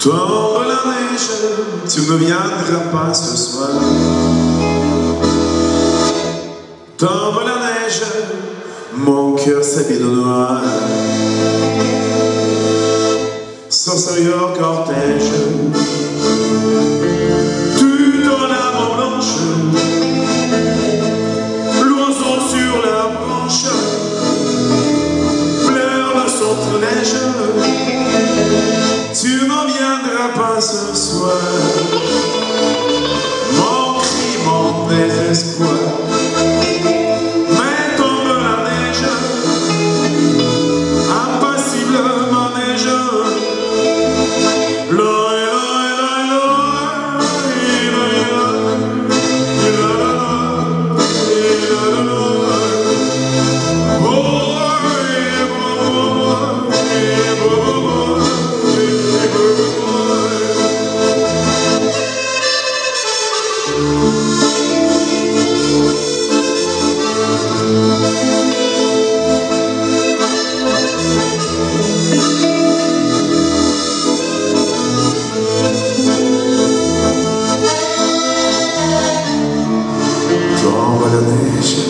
Tombe la neige, tu ne viendras pas ce soir. Tombe la neige, mon cœur s'habille de noir. Sorcerie au cortège, tu dans la main blanche, l'oiseau sur la branche pleure le sautre-neige. Tu n'en viendras pas ce soir. Mon cri, mon désespoir. Mais tombe la neige, impassiblement neige. Tombe la neige,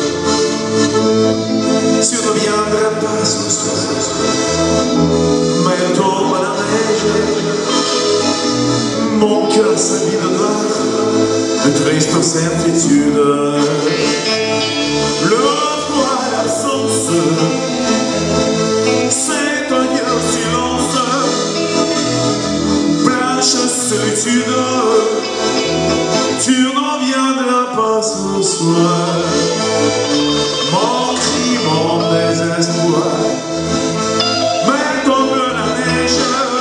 tu ne viendras pas ce soir. Mais tombe la neige, mon cœur s'habille de noir, de triste certitude. Le froid, l'absence, c'est un silence, blanche solitude. Tu n'en viendras pas ce soir. Mon cri, mon désespoir. Mais tombe la neige,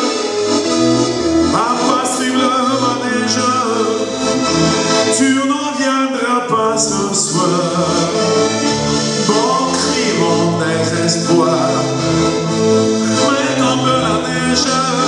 impassiblement neige. Tu n'en viendras pas ce soir. Mon cri, mon désespoir. Mais tombe la neige.